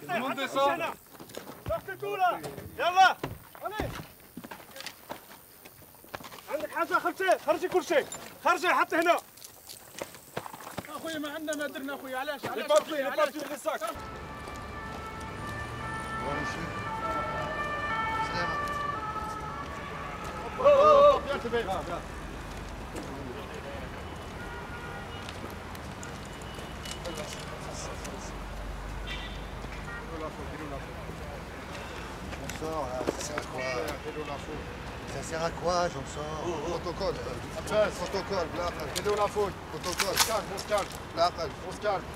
Tout le monde descend. Sortez tout là. يلا. allez. عندك حاجة خرجي كل شيء. خرجي حتى هنا. اخويا ما عندنا ما درنا اخويا علاش لي بابي لي ساك. J'en sors là, ça sert à quoi? Ça sert à quoi, j'en sors? Protocole. Abbas, protocole, بالآخر. خذوا لا فوت. Protocole. On se calme. بالآخر. On se calme.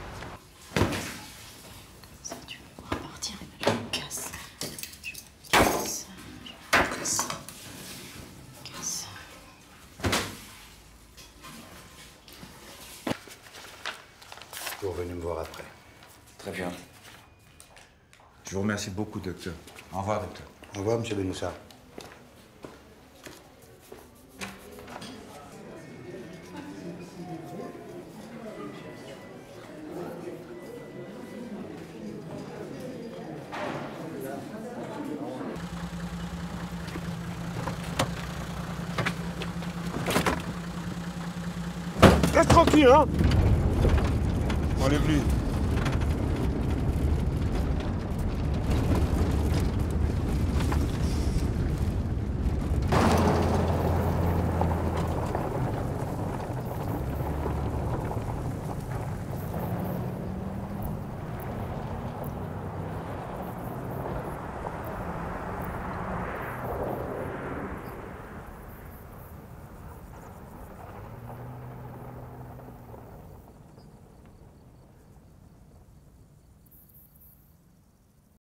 Ça, tu vas pouvoir partir et je me casse. Je me casse. Je me casse. Casse. Vous revenez me voir après. Très bien. Je vous remercie beaucoup, docteur. Au revoir, docteur. Au revoir, monsieur Benoussa. Reste tranquille, hein. Enlève-lui.